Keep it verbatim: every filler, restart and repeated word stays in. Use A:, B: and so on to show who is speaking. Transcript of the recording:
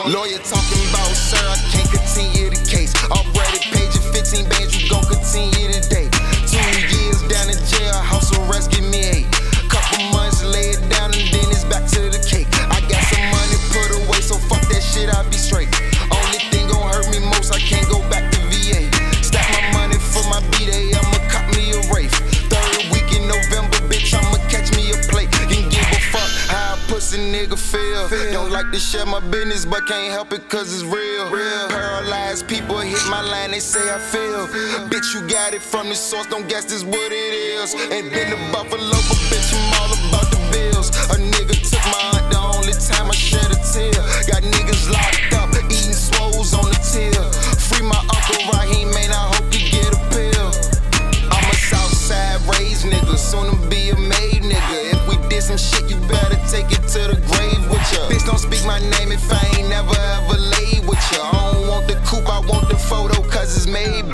A: Lawyer talking about, sir, I can't continue the case. Already paid you fifteen bands, you gon' continue today. Two years down in jail, house arrest, give me eight. Couple months, lay it down, and then it's back to the cake. I got some money put away, so fuck that shit, I'll be straight. Only thing gon' hurt me most, I can't go back to V A. Stack my money for my B-Day, I'ma cop me a Wraith. Third week in November, bitch, I'ma catch me a plate. Didn't give a fuck how a pussy nigga feel. Don't like to share my business, but can't help it cause it's real. Paralyzed people hit my line, they say I feel. Bitch, you got it from the source, don't guess this what it is. Ain't been to Buffalo, but bitch, I'm all about the bills. A nigga took my aunt, the only time I shed a tear. Got niggas locked up, eating swoles on the till. Free my uncle Raheem, man, I hope he get a pill. I'm a Southside raised nigga, soon to be a made nigga. If we did some shit, you better take it to the grave with ya. Bitch, don't speak my name if I ain't never ever laid with ya. I don't want the coupe, I want the photo cause it's made